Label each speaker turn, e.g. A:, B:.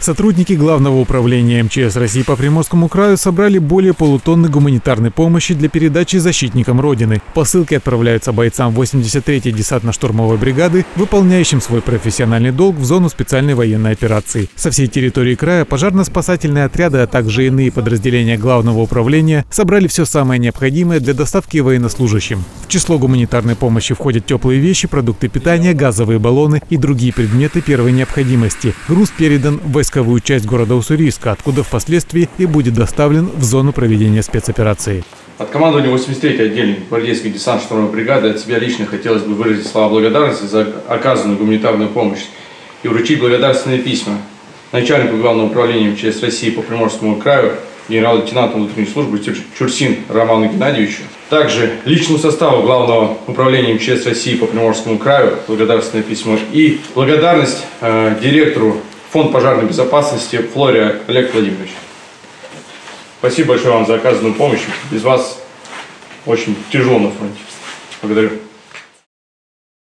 A: Сотрудники Главного управления МЧС России по Приморскому краю собрали более полутонны гуманитарной помощи для передачи защитникам Родины. Посылки отправляются бойцам 83-й десантно-штурмовой бригады, выполняющим свой профессиональный долг в зону специальной военной операции. Со всей территории края пожарно-спасательные отряды, а также иные подразделения Главного управления собрали все самое необходимое для доставки военнослужащим. В число гуманитарной помощи входят теплые вещи, продукты питания, газовые баллоны и другие предметы первой необходимости. Груз передан в войсковую часть города Уссурийска, откуда впоследствии и будет доставлен в зону проведения спецоперации.
B: От командования 83-й отдельной гвардейской десантно-штурмовой бригады от себя лично хотелось бы выразить слова благодарности за оказанную гуманитарную помощь и вручить благодарственные письма начальнику Главного управления МЧС России по Приморскому краю, генерал-лейтенанту внутренней службы Чурсин Роману Геннадьевичу. Также личному составу Главного управления МЧС России по Приморскому краю благодарственное письмо и благодарность директору Фонда пожарной безопасности Флоре Олег Владимирович. Спасибо большое вам за оказанную помощь. Без вас очень тяжело на фронте. Благодарю.